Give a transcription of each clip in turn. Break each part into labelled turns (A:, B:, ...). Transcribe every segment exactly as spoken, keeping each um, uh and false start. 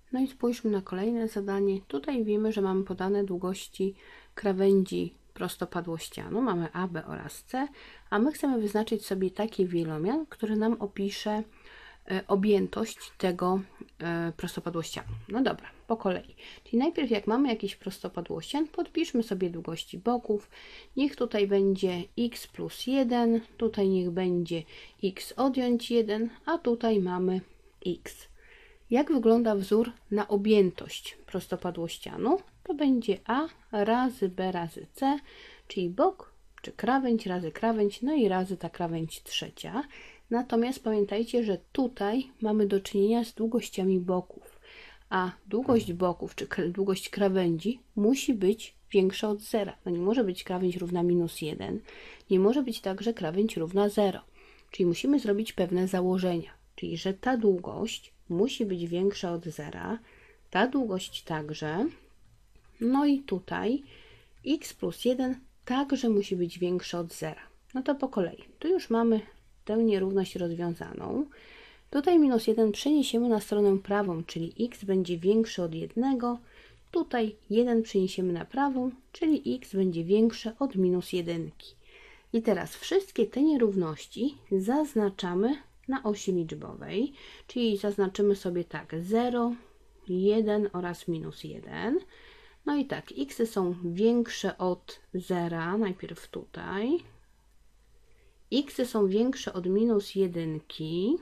A: No i spójrzmy na kolejne zadanie. Tutaj wiemy, że mamy podane długości krawędzi prostopadłościanu. Mamy A, B oraz C, a my chcemy wyznaczyć sobie taki wielomian, który nam opisze e, objętość tego e, prostopadłościanu. No dobra, po kolei. Czyli najpierw jak mamy jakiś prostopadłościan, podpiszmy sobie długości boków. Niech tutaj będzie x plus jeden, tutaj niech będzie x odjąć jeden, a tutaj mamy x. Jak wygląda wzór na objętość prostopadłościanu? To będzie A razy B razy C, czyli bok, czy krawędź razy krawędź, no i razy ta krawędź trzecia. Natomiast pamiętajcie, że tutaj mamy do czynienia z długościami boków, a długość boków, czy długość krawędzi musi być większa od zera. No nie może być krawędź równa minus jeden, nie może być także krawędź równa zero. Czyli musimy zrobić pewne założenia, czyli że ta długość musi być większa od zera, ta długość także, no i tutaj x plus jeden także musi być większa od zera. No to po kolei. Tu już mamy tę nierówność rozwiązaną. Tutaj minus jeden przeniesiemy na stronę prawą, czyli x będzie większe od jednego. Tutaj jeden przeniesiemy na prawą, czyli x będzie większe od minus jedynki. I teraz wszystkie te nierówności zaznaczamy na osi liczbowej, czyli zaznaczymy sobie tak zero, jeden oraz minus jeden. No i tak, x są większe od zera, najpierw tutaj. X są większe od minus jedynki.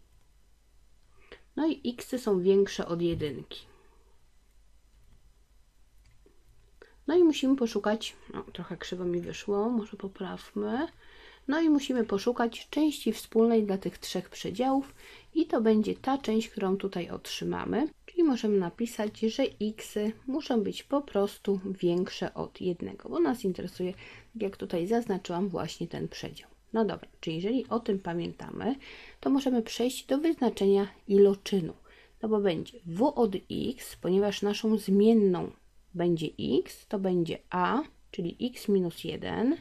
A: No i x są większe od jedynki. No i musimy poszukać, no, trochę krzywo mi wyszło, może poprawmy. No i musimy poszukać części wspólnej dla tych trzech przedziałów i to będzie ta część, którą tutaj otrzymamy. Czyli możemy napisać, że x muszą być po prostu większe od jednego, bo nas interesuje, jak tutaj zaznaczyłam, właśnie ten przedział. No dobra, czyli jeżeli o tym pamiętamy, to możemy przejść do wyznaczenia iloczynu. No bo będzie w od x, ponieważ naszą zmienną będzie x, to będzie a, czyli x minus jeden,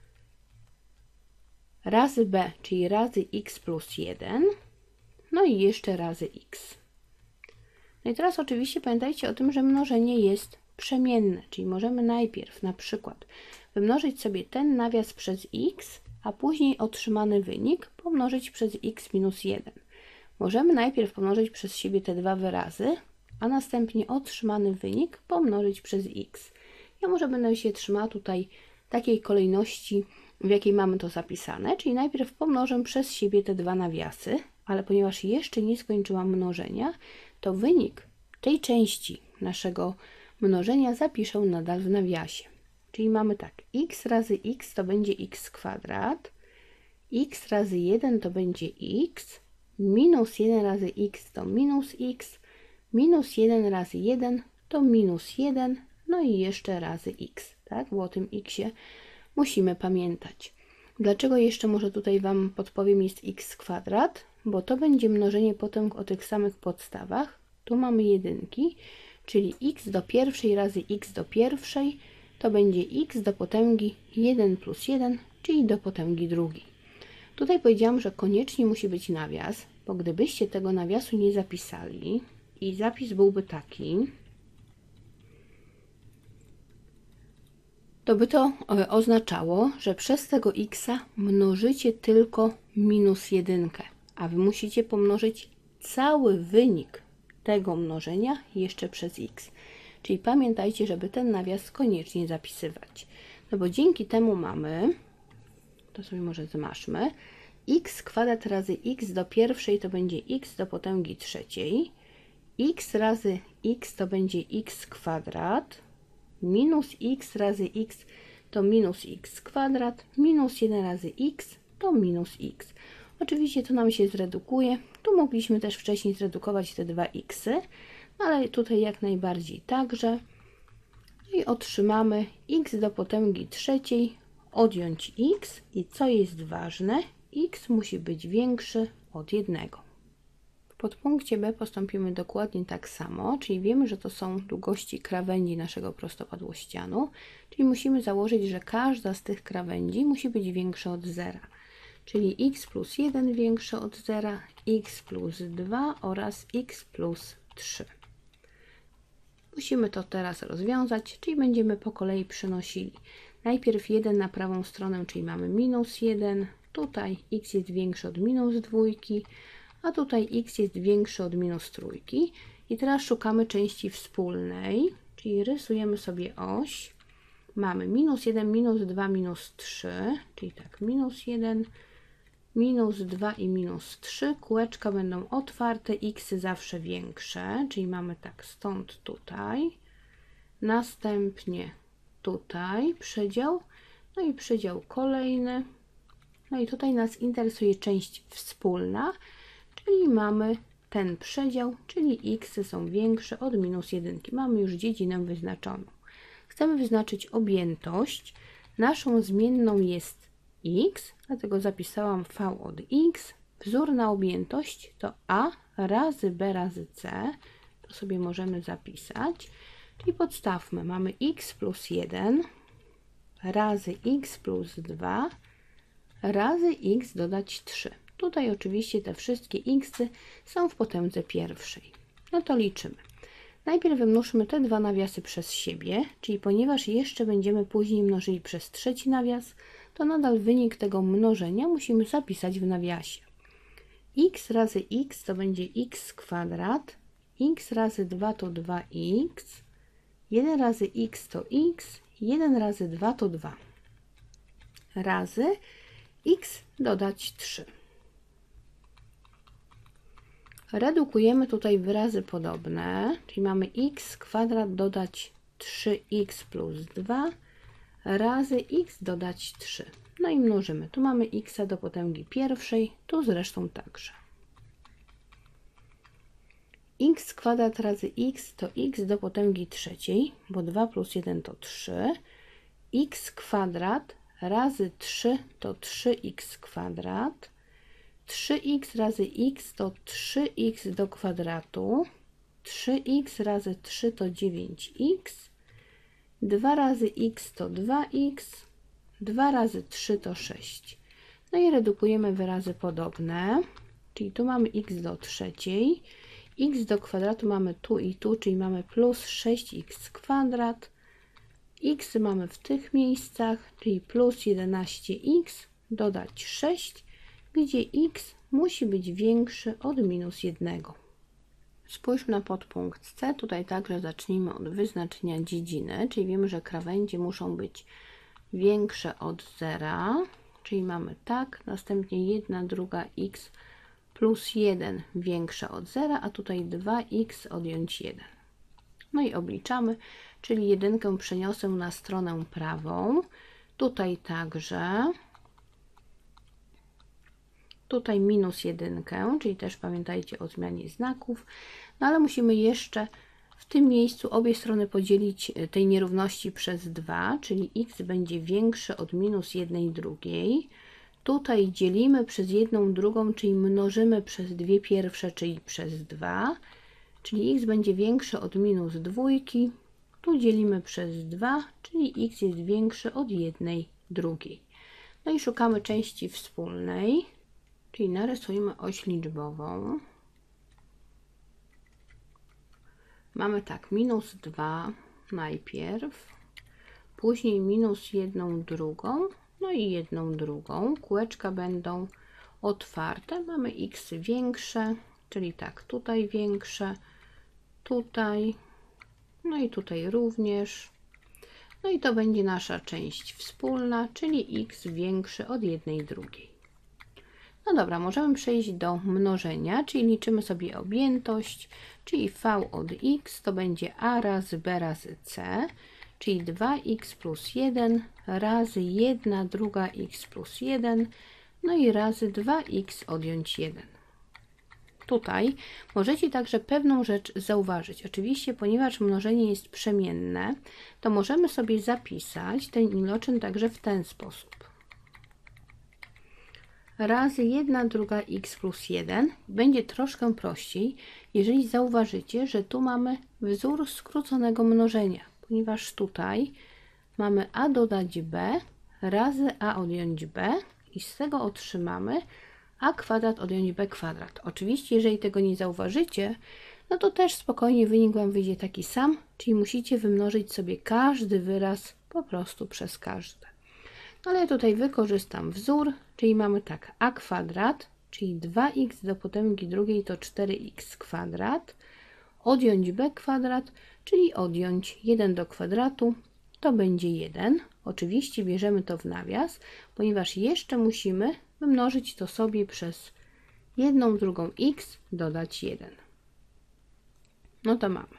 A: razy b, czyli razy x plus jeden, no i jeszcze razy x. No i teraz oczywiście pamiętajcie o tym, że mnożenie jest przemienne, czyli możemy najpierw na przykład wymnożyć sobie ten nawias przez x, a później otrzymany wynik pomnożyć przez x minus jeden. Możemy najpierw pomnożyć przez siebie te dwa wyrazy, a następnie otrzymany wynik pomnożyć przez x. Ja może będę się trzymała tutaj takiej kolejności, w jakiej mamy to zapisane, czyli najpierw pomnożę przez siebie te dwa nawiasy, ale ponieważ jeszcze nie skończyłam mnożenia, to wynik tej części naszego mnożenia zapiszę nadal w nawiasie. Czyli mamy tak, x razy x to będzie x kwadrat, x razy jeden to będzie x, minus jeden razy x to minus x, minus jeden razy jeden to minus jeden, no i jeszcze razy x, tak? Bo o tym xie musimy pamiętać. Dlaczego jeszcze może tutaj Wam podpowiem jest x kwadrat? Bo to będzie mnożenie potem o tych samych podstawach. Tu mamy jedynki, czyli x do pierwszej razy x do pierwszej to będzie x do potęgi jeden plus jeden, czyli do potęgi drugiej. Tutaj powiedziałam, że koniecznie musi być nawias, bo gdybyście tego nawiasu nie zapisali i zapis byłby taki, to by to oznaczało, że przez tego x mnożycie tylko minus jedynkę, a Wy musicie pomnożyć cały wynik tego mnożenia jeszcze przez x. Czyli pamiętajcie, żeby ten nawias koniecznie zapisywać. No bo dzięki temu mamy, to sobie może zmaszmy, x kwadrat razy x do pierwszej to będzie x do potęgi trzeciej, x razy x to będzie x kwadrat, minus x razy x to minus x kwadrat, minus jeden razy x to minus x. Oczywiście to nam się zredukuje. Tu mogliśmy też wcześniej zredukować te dwa x, ale tutaj jak najbardziej także. No i otrzymamy x do potęgi trzeciej odjąć x i co jest ważne, x musi być większy od jednego. W podpunkcie B postąpimy dokładnie tak samo, czyli wiemy, że to są długości krawędzi naszego prostopadłościanu, czyli musimy założyć, że każda z tych krawędzi musi być większa od zera, czyli x plus jeden większe od zera, x plus dwa oraz x plus trzy. Musimy to teraz rozwiązać, czyli będziemy po kolei przenosili. Najpierw jeden na prawą stronę, czyli mamy minus jeden. Tutaj x jest większy od minus dwójki, a tutaj x jest większy od minus trójki. I teraz szukamy części wspólnej, czyli rysujemy sobie oś. Mamy minus jeden, minus dwa, minus trzy, czyli tak, minus jeden, minus dwa i minus trzy. Kółeczka będą otwarte, x zawsze większe, czyli mamy tak stąd tutaj. Następnie tutaj przedział, no i przedział kolejny. No i tutaj nas interesuje część wspólna, czyli mamy ten przedział, czyli x są większe od minus jeden. Mamy już dziedzinę wyznaczoną. Chcemy wyznaczyć objętość. Naszą zmienną jest x, dlatego zapisałam v od x. Wzór na objętość to a razy b razy c. To sobie możemy zapisać. Czyli podstawmy. Mamy x plus jeden razy x plus dwa razy x dodać trzy. Tutaj oczywiście te wszystkie x są w potędze pierwszej. No to liczymy. Najpierw wymnożmy te dwa nawiasy przez siebie, czyli ponieważ jeszcze będziemy później mnożyli przez trzeci nawias, to nadal wynik tego mnożenia musimy zapisać w nawiasie. X razy x to będzie x kwadrat, x razy dwa to dwa x, jeden razy x to x, jeden razy dwa to dwa, razy x dodać trzy. Redukujemy tutaj wyrazy podobne, czyli mamy x kwadrat dodać trzy x plus dwa razy x dodać trzy. No i mnożymy. Tu mamy x do potęgi pierwszej, tu zresztą także. X kwadrat razy x to x do potęgi trzeciej, bo dwa plus jeden to trzy. X kwadrat razy trzy to trzy x kwadrat. trzy x razy x to trzy x do kwadratu. trzy x razy trzy to dziewięć x. dwa razy x to dwa x. dwa razy trzy to sześć. No i redukujemy wyrazy podobne, czyli tu mamy x do trzeciej. X do kwadratu mamy tu i tu, czyli mamy plus sześć x kwadrat. X mamy w tych miejscach, czyli plus jedenaście x dodać sześć, gdzie x musi być większy od minus jednego. Spójrzmy na podpunkt C. Tutaj także zacznijmy od wyznaczenia dziedziny, czyli wiemy, że krawędzie muszą być większe od zera, czyli mamy tak, następnie jedna druga x plus jeden większe od zera, a tutaj dwa x odjąć jeden. No i obliczamy, czyli jedynkę przeniosę na stronę prawą, tutaj także, tutaj minus jedynkę, czyli też pamiętajcie o zmianie znaków, no ale musimy jeszcze w tym miejscu obie strony podzielić tej nierówności przez dwa, czyli x będzie większe od minus jednej drugiej. Tutaj dzielimy przez jedną drugą, czyli mnożymy przez dwie pierwsze, czyli przez dwa, czyli x będzie większe od minus dwójki. Tu dzielimy przez dwa, czyli x jest większy od jednej drugiej. No i szukamy części wspólnej, czyli narysujemy oś liczbową. Mamy tak, minus dwa najpierw, później minus jedną drugą, no i jedną drugą. Kółeczka będą otwarte. Mamy x większe, czyli tak, tutaj większe, tutaj, no i tutaj również. No i to będzie nasza część wspólna, czyli x większy od jednej drugiej. No dobra, możemy przejść do mnożenia, czyli liczymy sobie objętość, czyli v od x to będzie a razy b razy c, czyli dwa x plus jeden razy jedna druga x plus jeden, no i razy dwa x odjąć jeden. Tutaj możecie także pewną rzecz zauważyć. Oczywiście, ponieważ mnożenie jest przemienne, to możemy sobie zapisać ten iloczyn także w ten sposób. Razy jedna druga x plus jeden. Będzie troszkę prościej, jeżeli zauważycie, że tu mamy wzór skróconego mnożenia, ponieważ tutaj mamy a dodać b razy a odjąć b i z tego otrzymamy a kwadrat odjąć b kwadrat. Oczywiście, jeżeli tego nie zauważycie, no to też spokojnie wynik Wam wyjdzie taki sam, czyli musicie wymnożyć sobie każdy wyraz po prostu przez każde. No ale ja tutaj wykorzystam wzór, czyli mamy tak, a kwadrat, czyli dwa x do potęgi drugiej to cztery x kwadrat, odjąć b kwadrat, czyli odjąć jeden do kwadratu, to będzie jeden. Oczywiście bierzemy to w nawias, ponieważ jeszcze musimy wymnożyć to sobie przez jedną drugą x, dodać jeden. No to mamy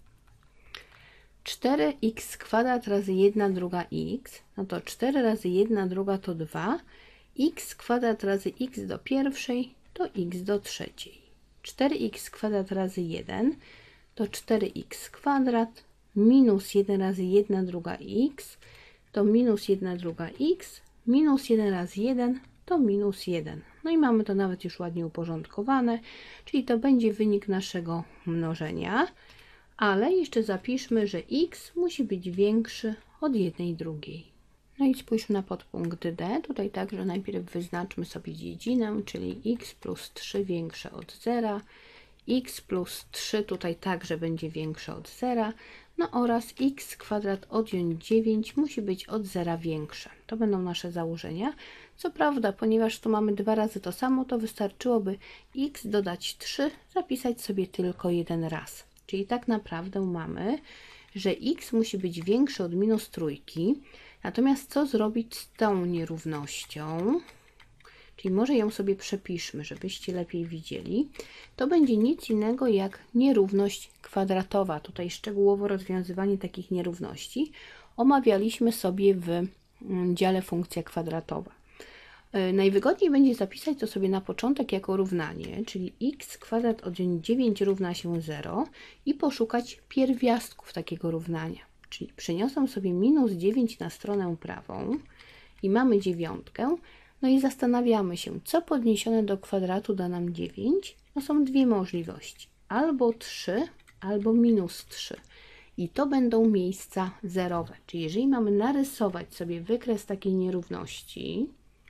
A: cztery x kwadrat razy jedna druga x, no to cztery razy jedna druga to dwa, x kwadrat razy x do pierwszej to x do trzeciej. cztery x kwadrat razy jeden to cztery x kwadrat, minus jeden razy jedna druga x to minus jedna druga x, minus jeden razy jeden to minus jeden. No i mamy to nawet już ładnie uporządkowane, czyli to będzie wynik naszego mnożenia, ale jeszcze zapiszmy, że x musi być większy od jednej drugiej. No i spójrzmy na podpunkt D. Tutaj także najpierw wyznaczmy sobie dziedzinę, czyli x plus trzy większe od zera, x plus trzy tutaj także będzie większe od zera, no oraz x kwadrat odjąć dziewięć musi być od zera większe. To będą nasze założenia. Co prawda, ponieważ tu mamy dwa razy to samo, to wystarczyłoby x dodać trzy, zapisać sobie tylko jeden raz. Czyli tak naprawdę mamy, że x musi być większy od minus trójki. Natomiast co zrobić z tą nierównością? Czyli może ją sobie przepiszmy, żebyście lepiej widzieli. To będzie nic innego jak nierówność kwadratowa. Tutaj szczegółowo rozwiązywanie takich nierówności omawialiśmy sobie w dziale funkcja kwadratowa. Najwygodniej będzie zapisać to sobie na początek jako równanie, czyli x kwadrat odjąć dziewięć równa się zero i poszukać pierwiastków takiego równania. Czyli przeniosę sobie minus dziewięć na stronę prawą i mamy dziewiątkę. No i zastanawiamy się, co podniesione do kwadratu da nam dziewięć. No są dwie możliwości, albo trzy, albo minus trzy. I to będą miejsca zerowe. Czyli jeżeli mamy narysować sobie wykres takiej nierówności,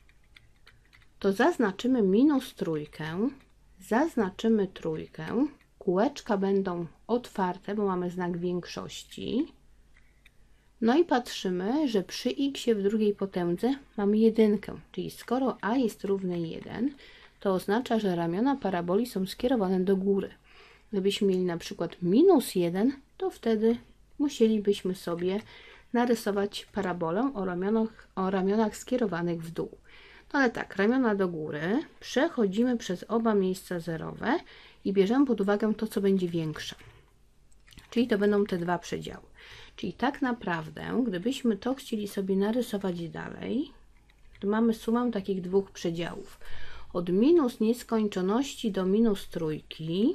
A: to zaznaczymy minus trójkę, zaznaczymy trójkę, kółeczka będą otwarte, bo mamy znak większości. No i patrzymy, że przy x w drugiej potędze mamy jedynkę, czyli skoro a jest równe jeden, to oznacza, że ramiona paraboli są skierowane do góry. Gdybyśmy mieli na przykład minus jeden, to wtedy musielibyśmy sobie narysować parabolę o ramionach, o ramionach skierowanych w dół. No ale tak, ramiona do góry, przechodzimy przez oba miejsca zerowe i bierzemy pod uwagę to, co będzie większe. Czyli to będą te dwa przedziały. Czyli tak naprawdę, gdybyśmy to chcieli sobie narysować dalej, to mamy sumę takich dwóch przedziałów. Od minus nieskończoności do minus trójki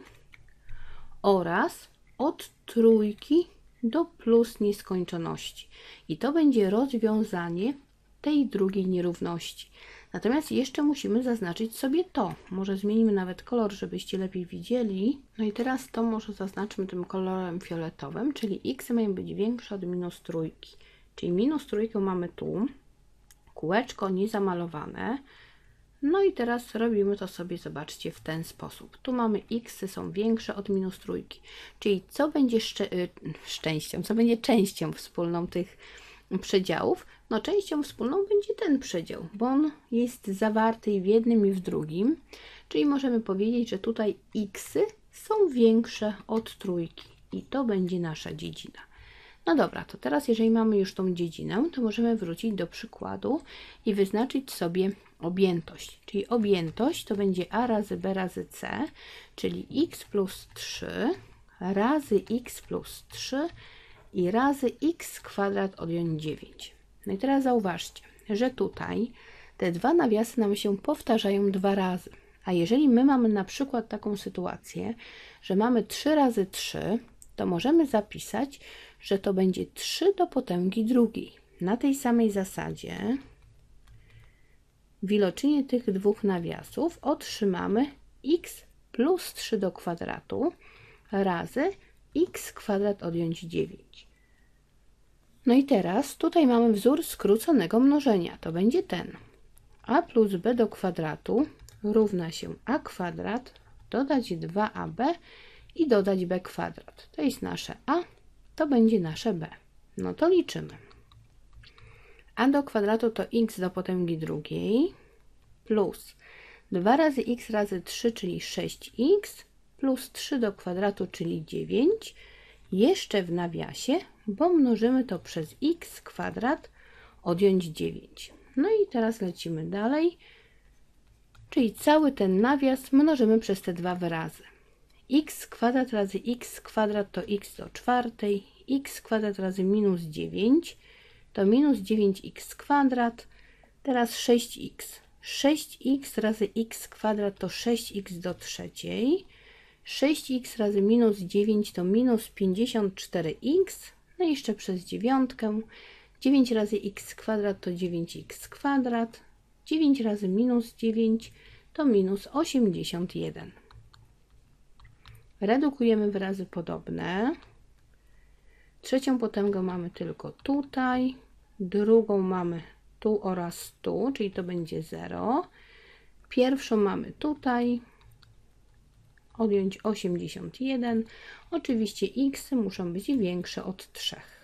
A: oraz od trójki do plus nieskończoności. I to będzie rozwiązanie tej drugiej nierówności. Natomiast jeszcze musimy zaznaczyć sobie to. Może zmienimy nawet kolor, żebyście lepiej widzieli. No i teraz to może zaznaczmy tym kolorem fioletowym, czyli x mają być większe od minus trójki. Czyli minus trójkę mamy tu, kółeczko niezamalowane. No i teraz robimy to sobie, zobaczcie, w ten sposób. Tu mamy x są większe od minus trójki. Czyli co będzie szczę szczęścią, co będzie częścią wspólną tych przedziałów? No częścią wspólną będzie ten przedział, bo on jest zawarty w jednym i w drugim, czyli możemy powiedzieć, że tutaj xy są większe od trójki i to będzie nasza dziedzina. No dobra, to teraz jeżeli mamy już tą dziedzinę, to możemy wrócić do przykładu i wyznaczyć sobie objętość, czyli objętość to będzie a razy b razy c, czyli x plus trzy razy x plus trzy i razy x kwadrat odjąć dziewięć. No i teraz zauważcie, że tutaj te dwa nawiasy nam się powtarzają dwa razy. A jeżeli my mamy na przykład taką sytuację, że mamy trzy razy trzy, to możemy zapisać, że to będzie trzy do potęgi drugiej. Na tej samej zasadzie w iloczynie tych dwóch nawiasów otrzymamy x plus trzy do kwadratu razy x kwadrat odjąć dziewięć. No i teraz tutaj mamy wzór skróconego mnożenia. To będzie ten. A plus b do kwadratu równa się a kwadrat dodać dwa a b i dodać b kwadrat. To jest nasze a, to będzie nasze b. No to liczymy. A do kwadratu to x do potęgi drugiej plus dwa razy x razy trzy, czyli sześć x, plus trzy do kwadratu, czyli dziewięć, jeszcze w nawiasie, bo mnożymy to przez x kwadrat, odjąć dziewięć. No i teraz lecimy dalej, czyli cały ten nawias mnożymy przez te dwa wyrazy. X kwadrat razy x kwadrat to x do czwartej, x kwadrat razy minus dziewięć to minus dziewięć x kwadrat, teraz sześć x. sześć x razy x kwadrat to sześć x do trzeciej, sześć x razy minus dziewięć to minus pięćdziesiąt cztery x, no i jeszcze przez dziewiątkę, dziewięć razy x kwadrat to dziewięć x kwadrat, dziewięć razy minus dziewięć to minus osiemdziesiąt jeden. Redukujemy wyrazy podobne. Trzecią potęgę mamy tylko tutaj, drugą mamy tu oraz tu, czyli to będzie zero. Pierwszą mamy tutaj, odjąć osiemdziesiąt jeden. Oczywiście x muszą być większe od trzech.